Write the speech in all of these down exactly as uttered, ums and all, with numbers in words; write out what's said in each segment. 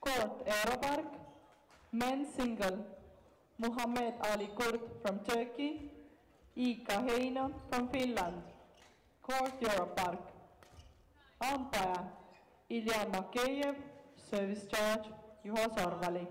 Court Aeropark, men's single, Muhammed Ali Kurt from Turkey, Iikka Heino from Finland. Court Europe Park. Umpire, Ilya Makeyev, service charge, Juho Sorvali.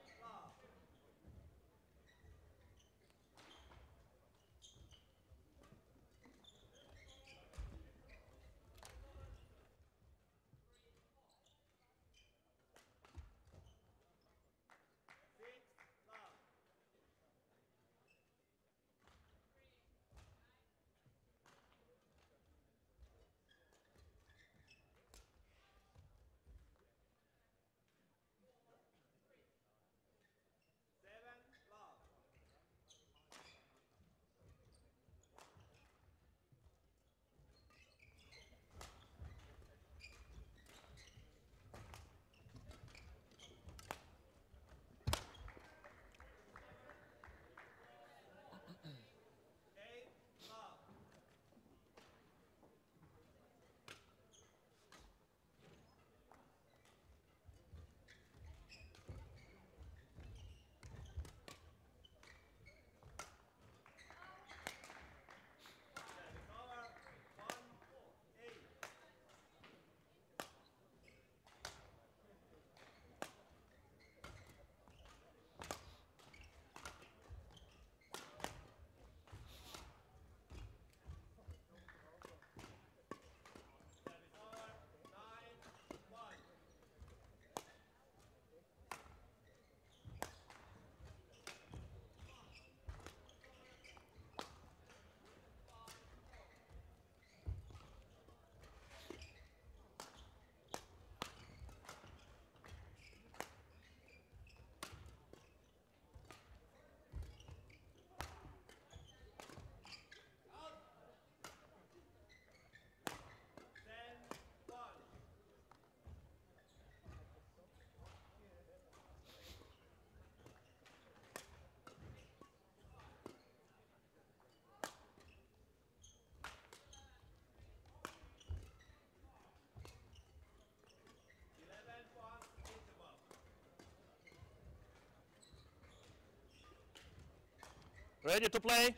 Ready to play?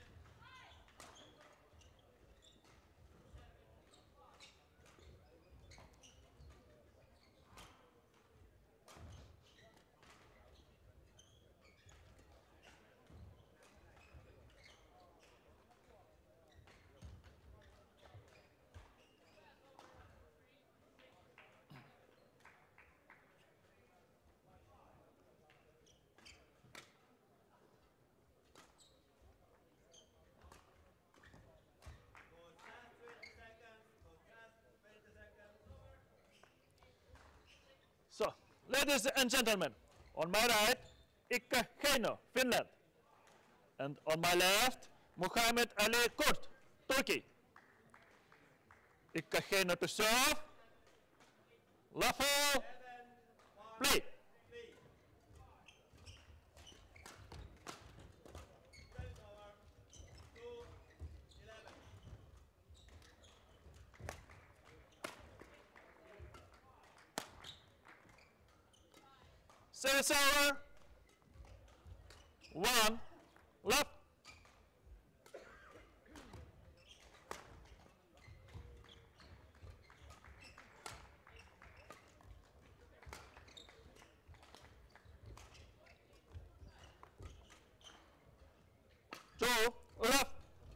So, ladies and gentlemen, on my right, Iikka Heino, Finland. And on my left, Muhammed Ali Kurt, Turkey. Iikka Heino to serve. Lafo, play. Service over. One, left. Two, left.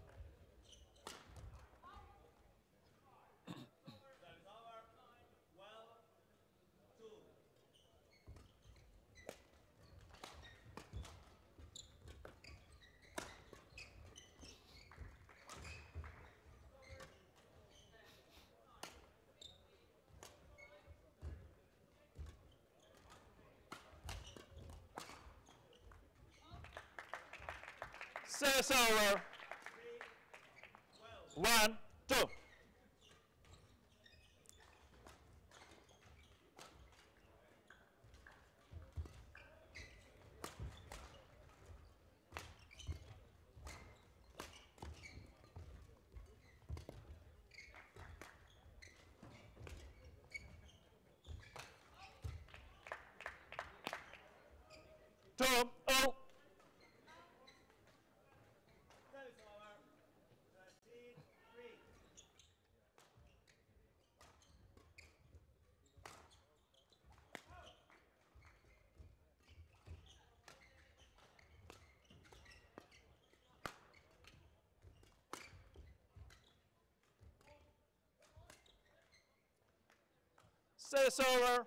Service over. One, two. Service over.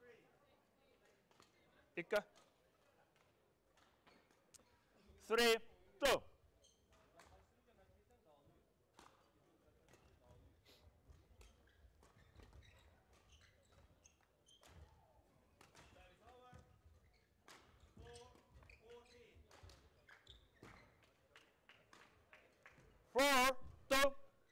Iikka. Three, two. Four, two.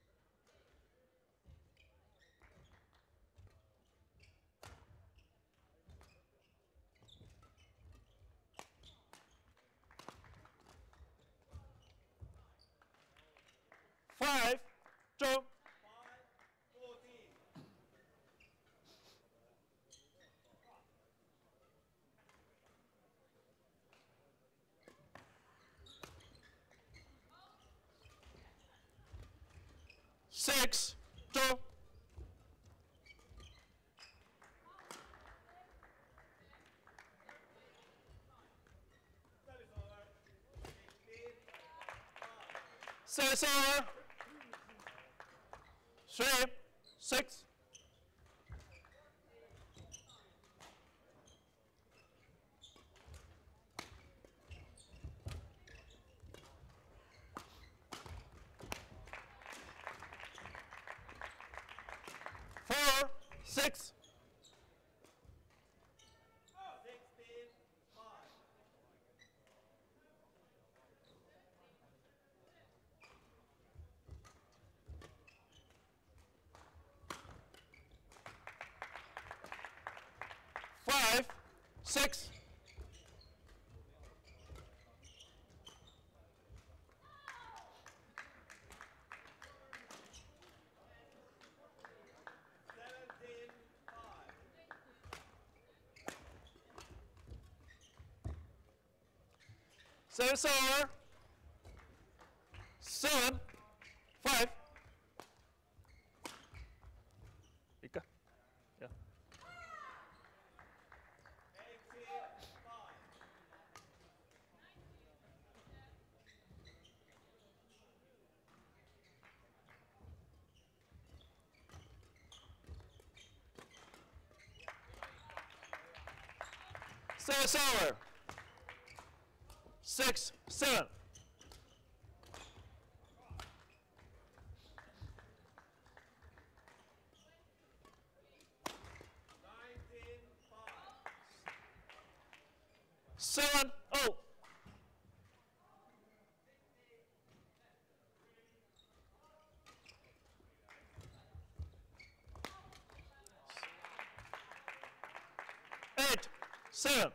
Five, two. Six, two. Service over. Three, six. Four, six. Five, six. Service over. Seven, five. Iikka. Yeah. Service over. Six, seven. Seven, oh. Eight, seven.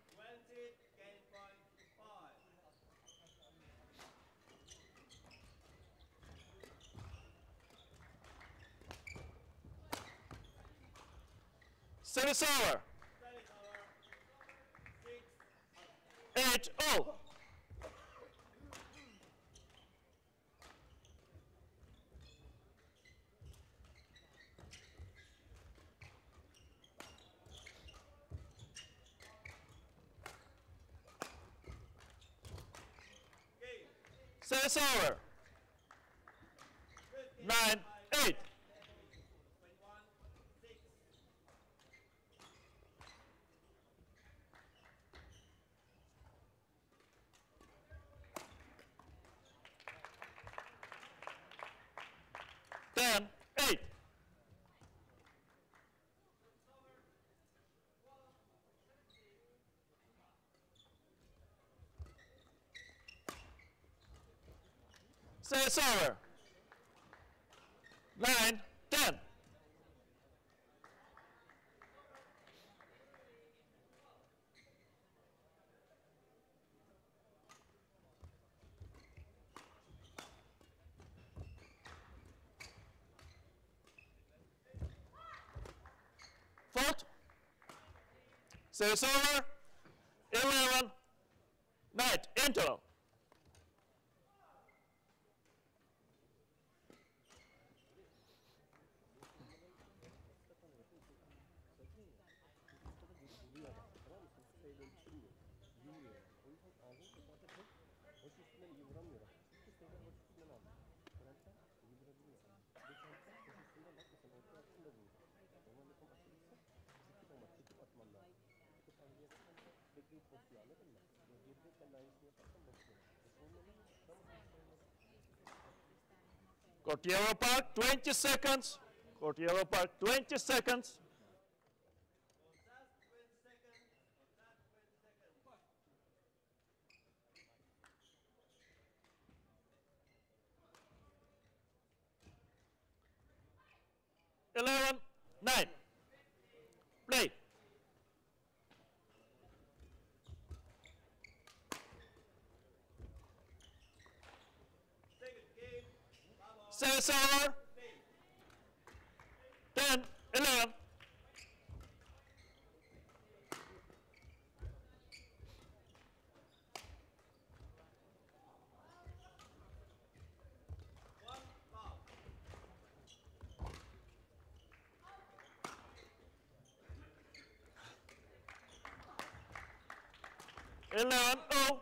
Service over. Eight, oh. Service over. Nine, eight. Ten, eight. Service over. Nine, ten. Fault. Service over. Eleven. Night. Intl. Court Yellow Park, twenty seconds. Court Yellow Park, twenty seconds. Eleven, nine. Play. Service over. ten, eleven. Eleven, oh.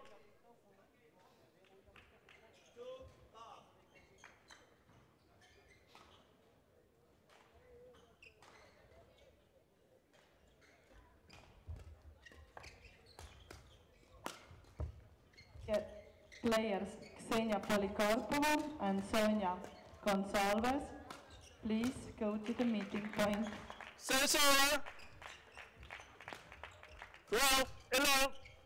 Players Xenia Polikarpova and Sonia Gonsalves, please go to the meeting point. Service over. twelve, eleven.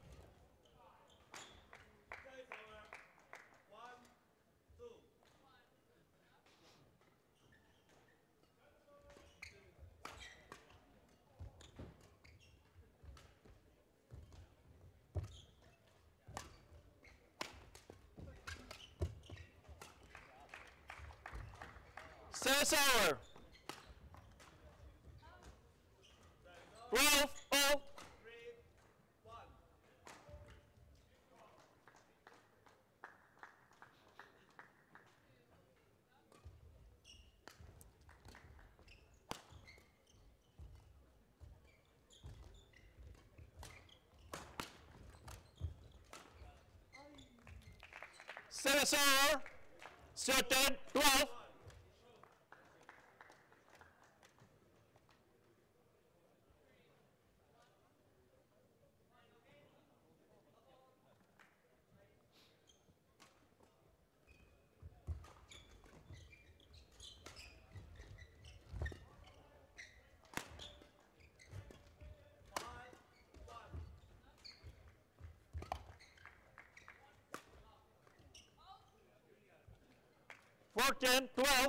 Service over. twelve, oh. Service over. Certain, twelve. fourteen, twelve.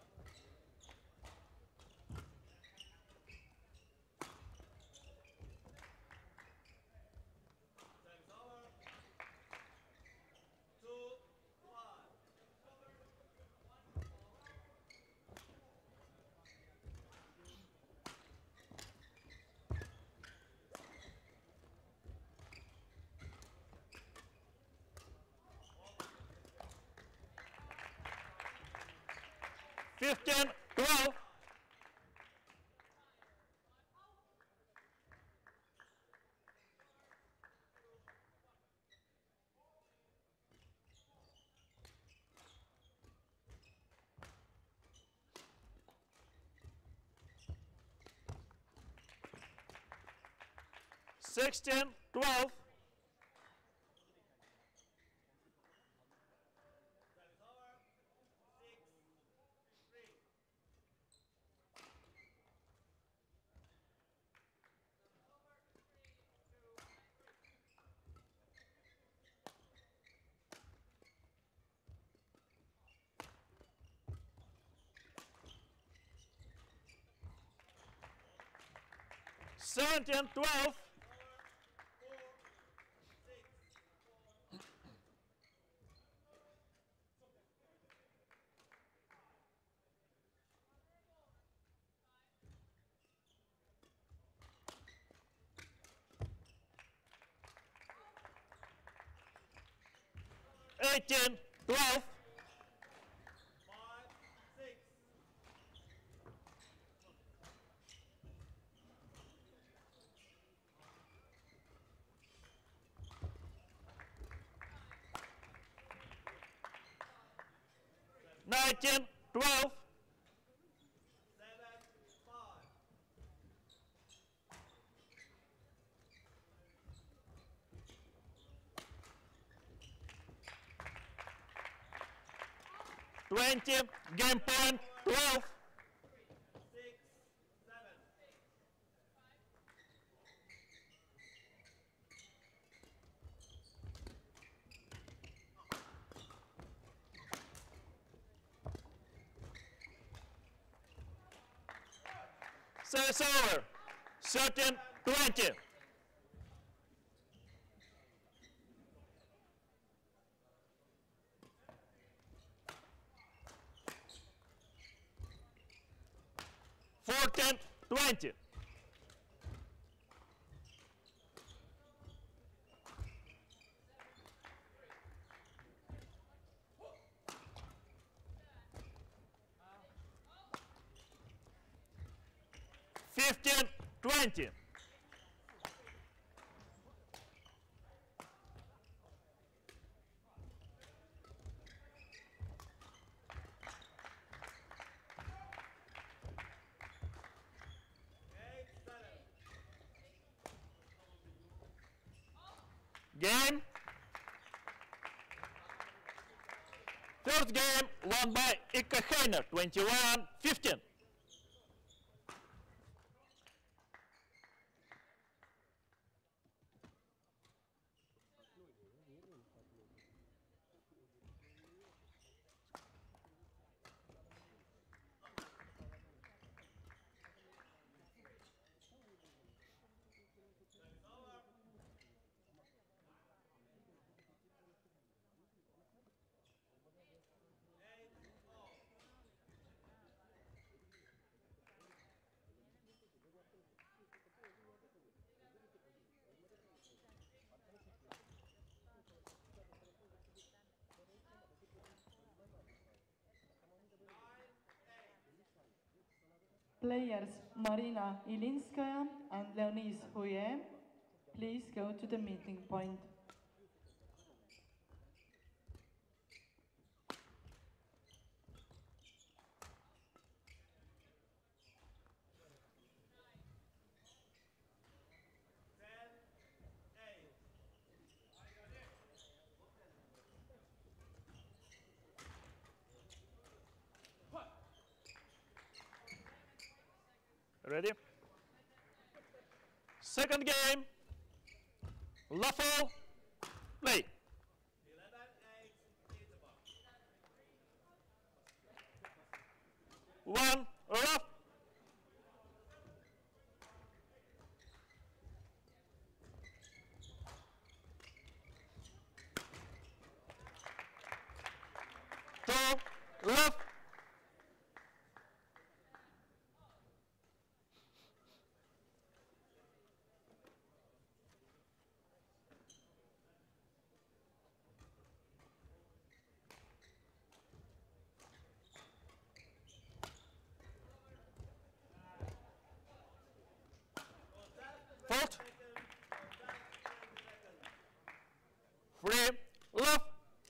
fifteen, twelve. sixteen, twelve. seventeen, twelve. eighteen, twelve. nineteen, twelve. twenty, game point, twelve. Service over, thirteen, twenty. fourteen, twenty. fifteen, twenty. Game. First game won by Iikka Heino, twenty-one fifteen. Players Marina Ilinskaya and Leonise Huye, please go to the meeting point. Ready? Second game. Lawful. Play. One. Rough. Two. Rough. Fault. Free. Love.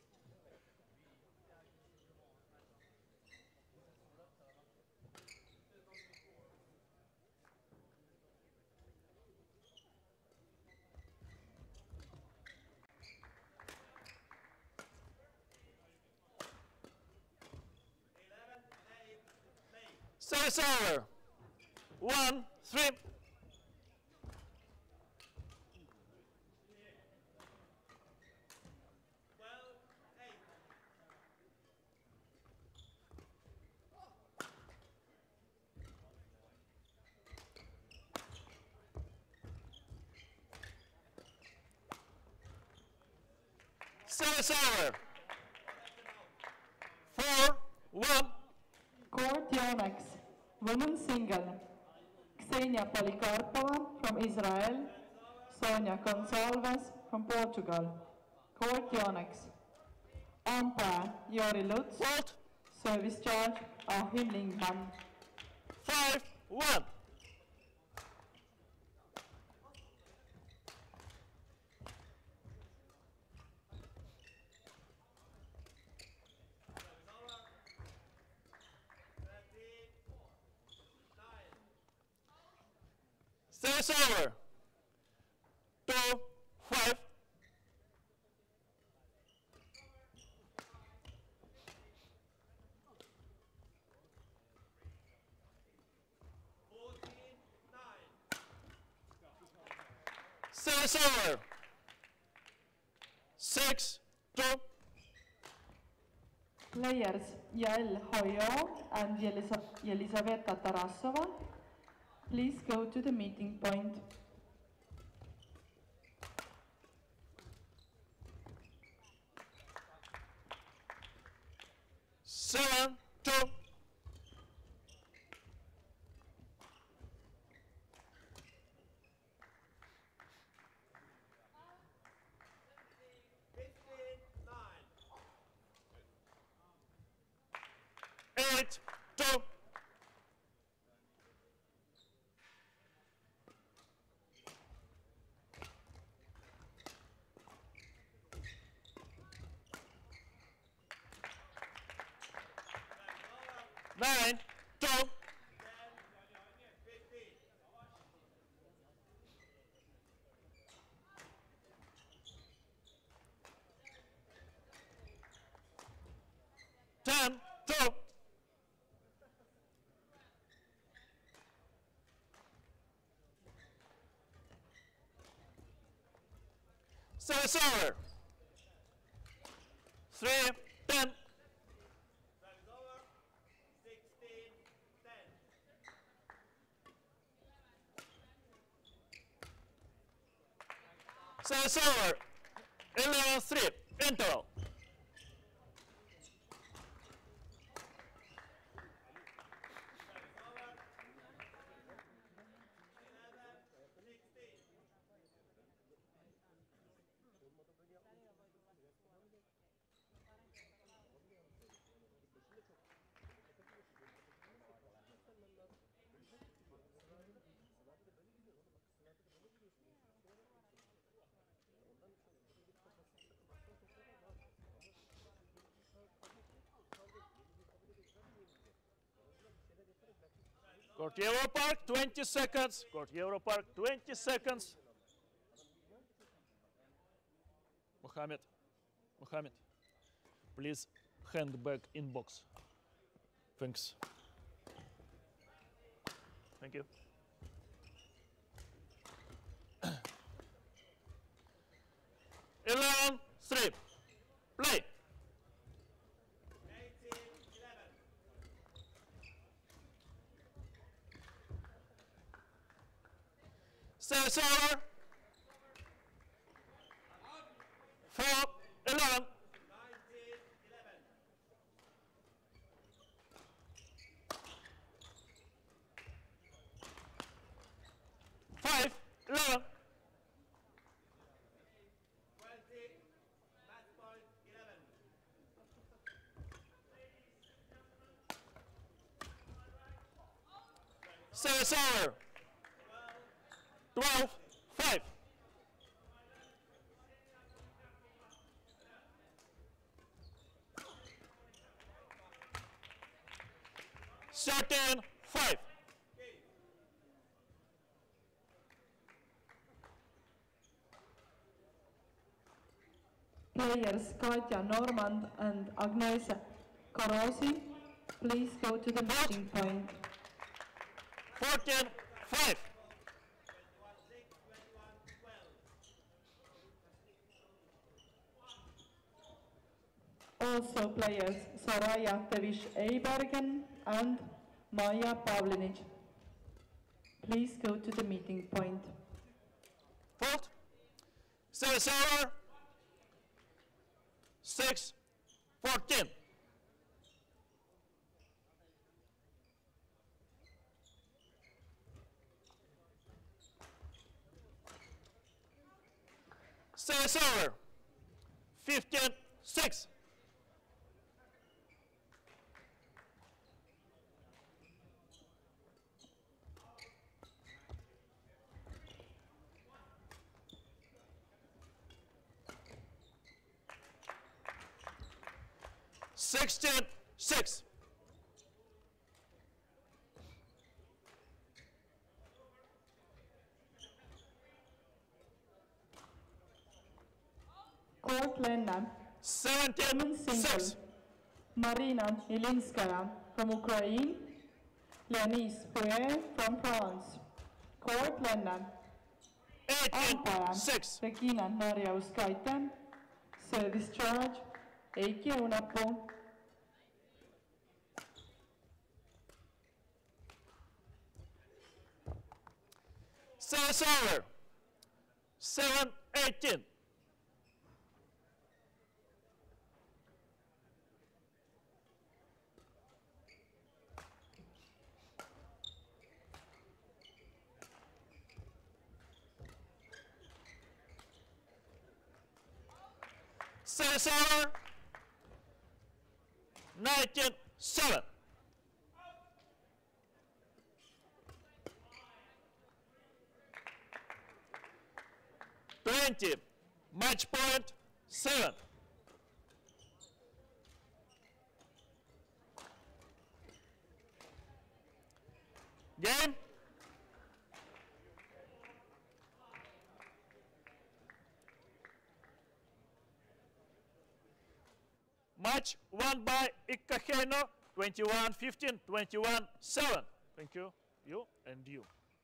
Service over. One, three. Service over. Four, one. Court YONEX, women's single. Ksenia Polikarpova from Israel, Sonia Gonsalves from Portugal. Court YONEX. Umpire Jori Lutz. Fault. Service charge Achim Lingman. Five, one. Service over. Two, five. Service over. Six, two. Players Yael Hoyo and Yelisa Yelisaveta Tarasova, please go to the meeting point. Seven, two. Eight, two. Nine, two. Ten, two. Service over. Three, ten. Service over. Eleven, three. Intl. Court Euro Park, twenty seconds. Court Euro Park, twenty seconds. Muhammed, Muhammed, please hand back in box. Thanks. Thank you. Eleven, three. Play. Service over. Four, eleven. Five, eleven. Service over. Twelve, five. Thirteen, five. Players Katja Normand and Agnes Karosi, please go to the meeting point. Fourteen, five. Also players Soraya Tevish Eibergen and Maja Pavlinic, please go to the meeting point. Fault. Service over. Six, fourteen. Service over. Fifteen, six. Sixteen, six. Court Lenne, Seventeen, women's single, six. Marina Ilinskaya from Ukraine, Leonise Pouet from France. Court Lenne. eighteen Umpire six. Regina Narjauskaite. Service charge Eiki Unapu. Service over. seven eighteen. Service over. nineteen seven. twenty. Match point seven. Game. Match won by Iikka Heino, twenty-one fifteen, twenty-one seven. Thank you, you and you.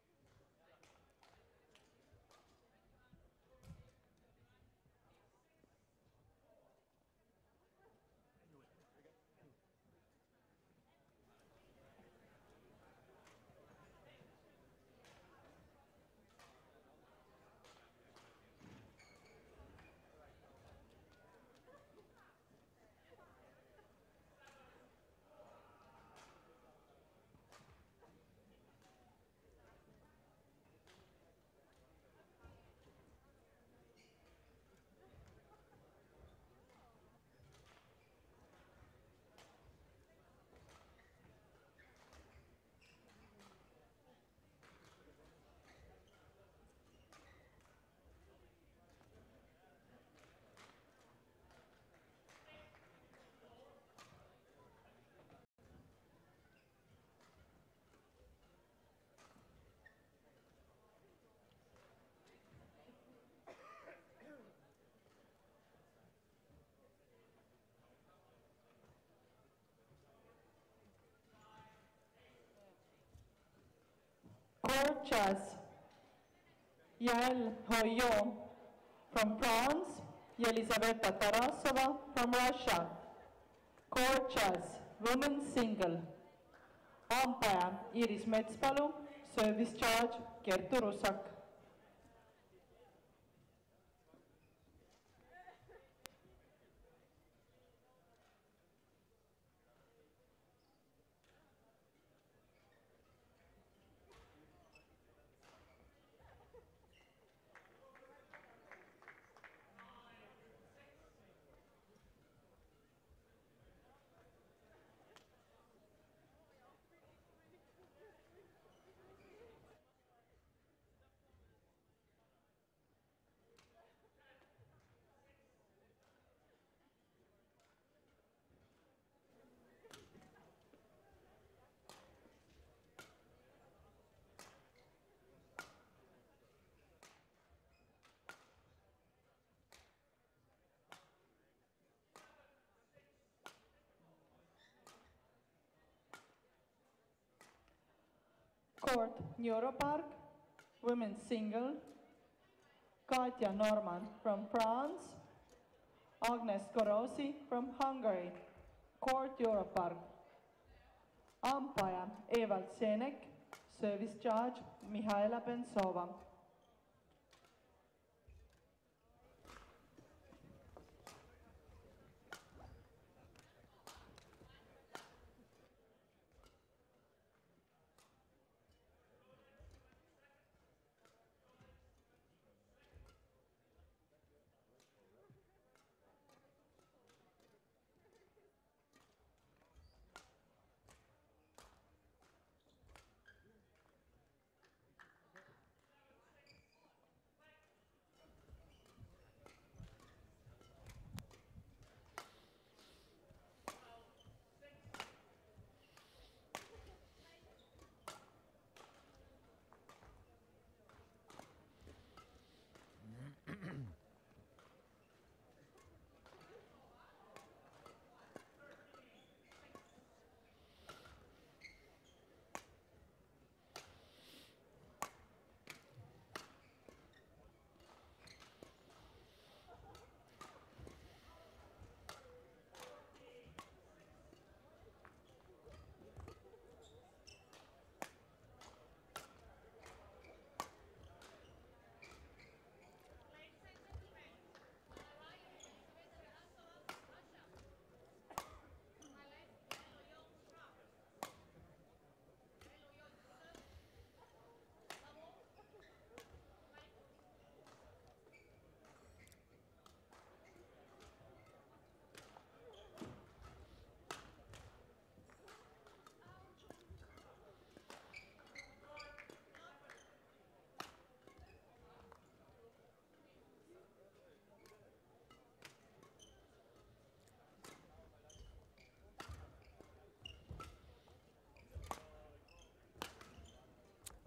Court chess Yael Hoyo from France, Yelizaveta Tarasova from Russia. Court chess women's single. Umpire Iris Metspalu. Service charge Kertu Rusak. Court Neuropark, women's single. Katja Norman from France, Agnes Korosi from Hungary. Court Europark. Umpire Evald Senek. Service charge Mihaela Bensova.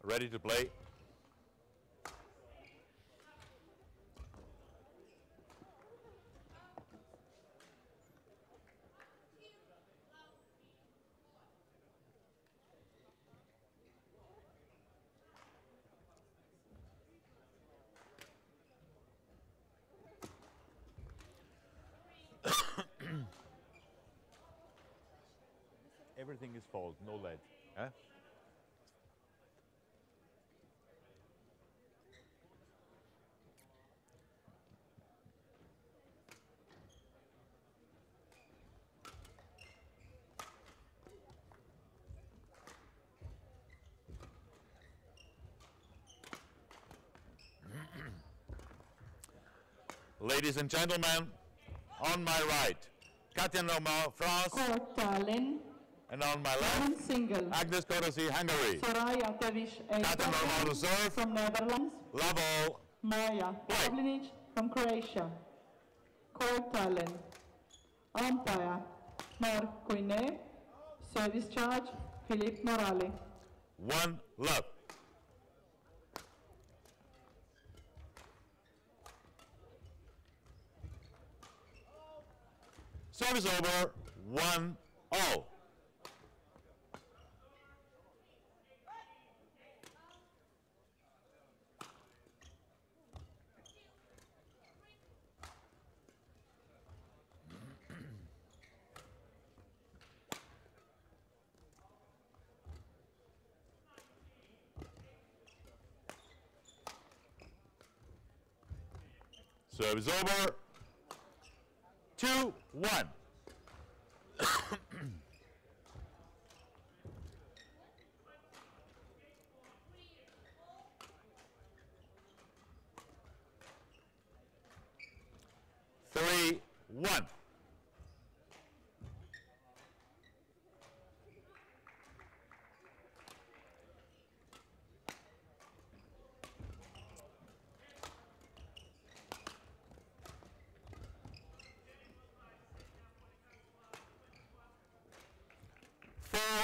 ready to play. Everything is fold, no lead. Huh? Ladies and gentlemen, on my right, Katja Normal, France. Court Tallinn. And on my left, Women's single. Agnes Kodasi, Hungary. Soraya Tevish Katja Normal to serve. from Netherlands. Love all. Maja Pavlinic from Croatia. Court Tallinn. Umpire Mark Coinet. Service charge Philippe Morali. One love. Service over, one all. Service over, two, one. Three, one.